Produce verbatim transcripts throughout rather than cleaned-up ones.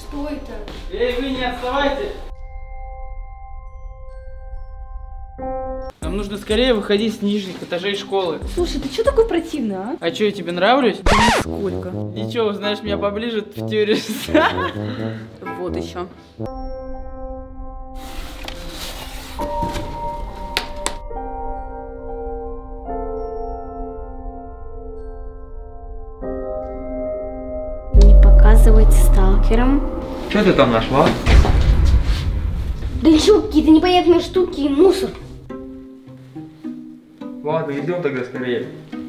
Что это? Эй, вы не отставайте! Нам нужно скорее выходить с нижних этажей школы. Слушай, ты что такой противный, а? А что, я тебе нравлюсь? Да нисколько. Ничего, узнаешь меня поближе, в теории. Вот еще. Не показывать сталкерам. Что ты там нашла? Да еще какие-то непонятные штуки и мусор. Ладно, идем тогда скорее.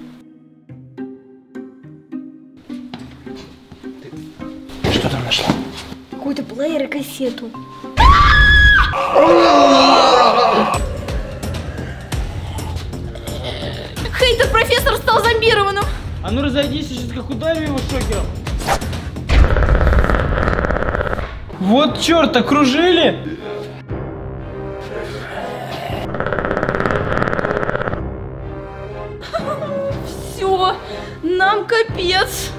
Ты что там нашла? Какой-то плеер и кассету. Хейтер-профессор стал зомбированным. А ну разойдись, сейчас как удавим его шокером. Вот черт, окружили! Все, нам капец.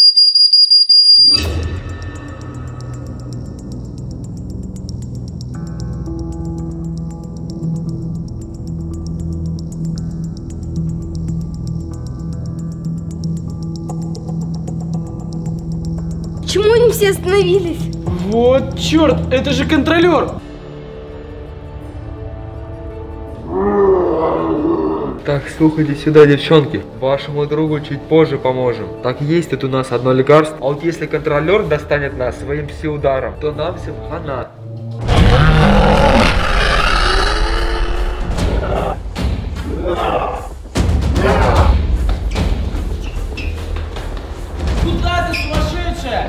Почему они все остановились? Вот черт, это же контролер! Так, слухайте сюда, девчонки. Вашему другу чуть позже поможем. Так, есть тут у нас одно лекарство. А вот если контролер достанет нас своим пси-ударом, то нам всем хана. Куда ты, сумасшедшая?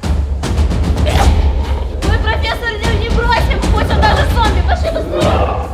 Мы профессора не бросим, пусть он даже зомби. Пошли быстрее.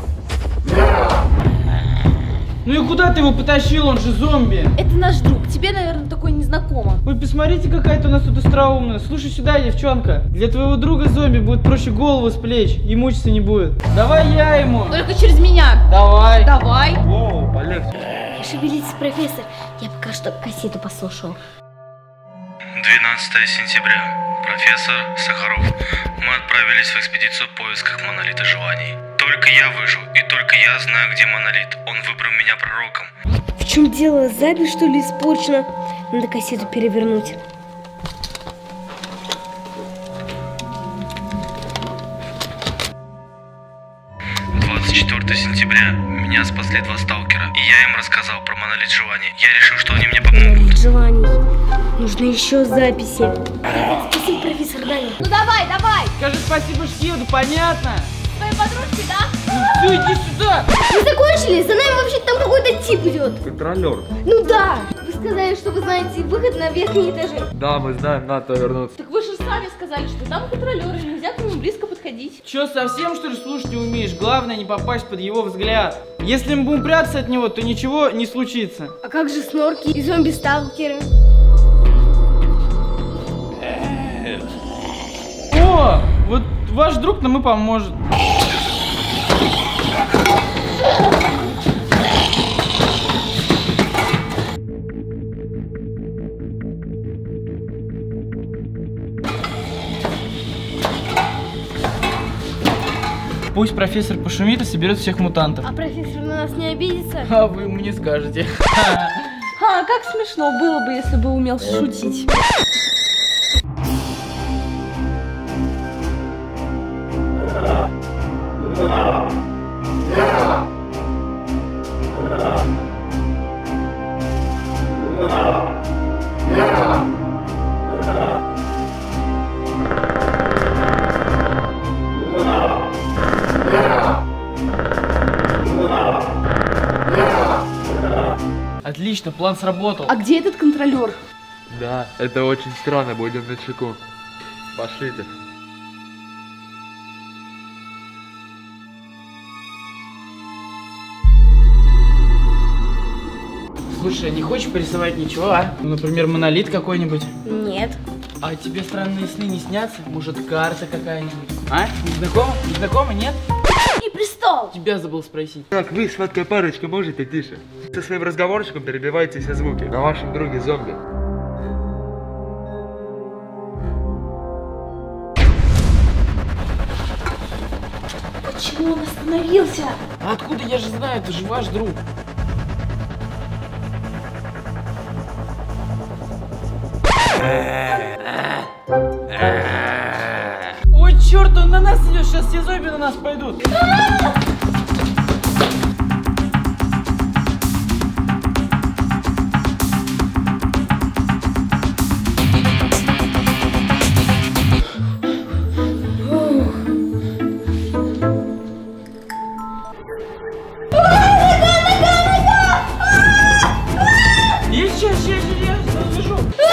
Ну и куда ты его потащил, он же зомби. Это наш друг, тебе, наверное, такой незнакомо. Ой, посмотрите, какая-то у нас тут остроумная. Слушай сюда, девчонка. Для твоего друга зомби будет проще голову с плеч и мучиться не будет. Давай я ему. Только через меня. Давай. Давай. Воу, полегче. Не шевелитесь, профессор. Я пока что кассету послушал. двенадцатое сентября. Профессор Сахаров. Мы отправились в экспедицию в поисках монолита желаний. Только я выжил, и только я знаю, где монолит. Он выбрал меня пророком. В чем дело? Запись, что ли, испорчена? Надо кассету перевернуть. двадцать четвёртое сентября. Меня спасли два сталкера, и я им рассказал про монолит желаний. Я решил, что они мне помогут. Монолит желаний. Нужно еще записи. Спасибо, профессор Даня. Ну давай, давай. Скажи спасибо Шкеду, понятно? Твоей подружки, да? Ну все, иди сюда. Мы закончили? За нами вообще там какой-то тип идет. Контролер. Ну да. Вы сказали, что вы знаете выход на верхние этажи. Да, мы знаем, надо вернуться. Так вы же сами сказали, что там контролеры, нельзя к нему близко подходить. Че, совсем что ли слушать не умеешь? Главное не попасть под его взгляд. Если мы будем прятаться от него, то ничего не случится. А как же снорки и зомби-сталкеры? О, вот ваш друг нам и поможет. Пусть профессор пошумит и соберет всех мутантов. А профессор на нас не обидится? А вы ему не скажете. А, как смешно было бы, если бы умел шутить. Отлично, план сработал. А где этот контролер? Да, это очень странно, будем начеку. Пошлите. Слушай, а не хочешь порисовать ничего, а? Ну, например, монолит какой-нибудь. Нет. А тебе странные сны не снятся? Может, карта какая-нибудь? А? Не знакома? Не знакома, нет? И престол. Тебя забыл спросить. Так, вы, сладкая парочка, можете тише? Со своим разговорчиком перебивайте все звуки. На вашем друге зомби. Почему он остановился? А откуда я же знаю, это же ваш друг. Ой, черт, он на нас идет, сейчас все зомби на нас пойдут. Сейчас, сейчас, сейчас, разбежу.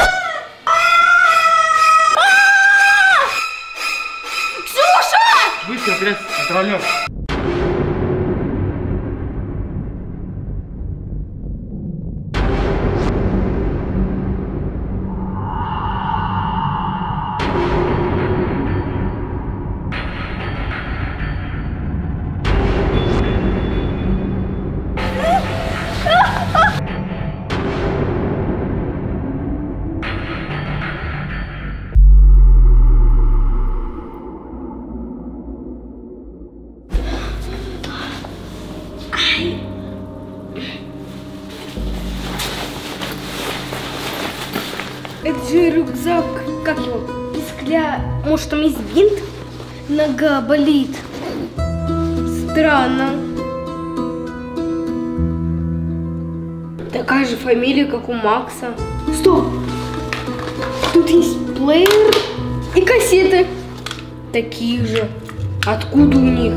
Быстро, отряд, контролер. Это же рюкзак, как его, пискля... Может, там есть бинт? Нога болит. Странно. Такая же фамилия, как у Макса. Стоп! Тут есть плеер и кассеты. Такие же. Откуда у них?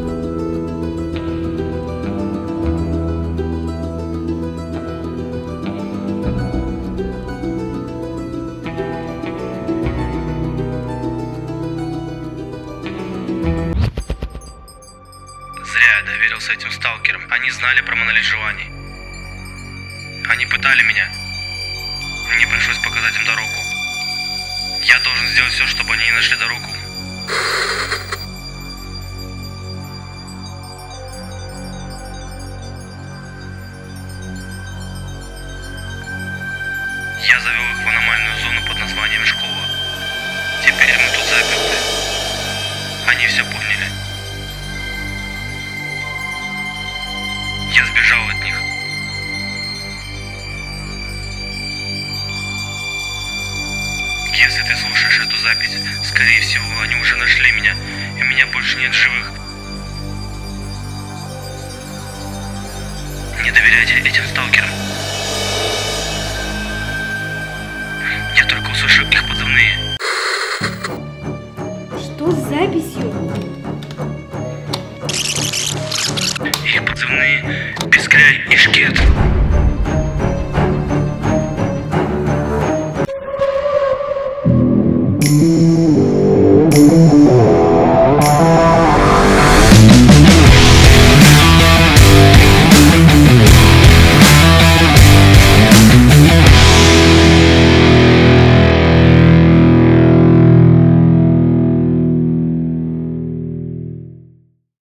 Зря я доверился этим сталкерам. Они знали про монолит желаний. Они пытали меня. Мне пришлось показать им дорогу. Я должен сделать все, чтобы они не нашли дорогу. Я завел их в аномальную зону под названием школа. Теперь мы тут заперты. Они все поняли. Я сбежал от них. Если ты слушаешь эту запись, скорее всего, они уже нашли меня, и меня больше нет в живых. Не доверяйте этим сталкерам. Я только услышал их позывные. Что с записью? Их позывные Пискляй и Шкет.